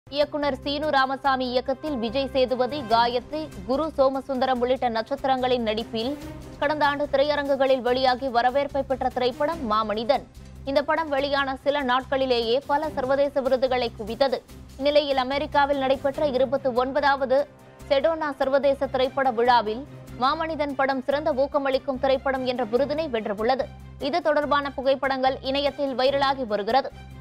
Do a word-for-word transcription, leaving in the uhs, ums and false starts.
இயக்குனர் சீனு ராமசாமி இயக்கத்தில் விஜய் சேதுபதி, காயத்ரி, குரு சோமசுந்தரம் உள்ளிட்ட நட்சத்திரங்களின் நடிப்பில் கடந்த ஆண்டு திரையரங்குகளில் வெளியாகி வரவேற்பை பெற்ற திரைப்படம் மாமனிதன். இந்த படம் வெளியான சில நாட்களிலேயே பல சர்வதேச விருதுகளை குவித்தது. இந்நிலையில் அமெரிக்காவில் நடைபெற்ற இருபத்தி ஒன்பதாவது செடோனா சர்வதேச திரைப்பட விழாவில் மாமனிதன் படம் சிறந்த ஊக்கமளிக்கும் திரைப்படம் என்ற விருதினை வென்றுள்ளது. இது தொடர்பான புகைப்படங்கள் இணையத்தில் வைரலாகி வருகிறது.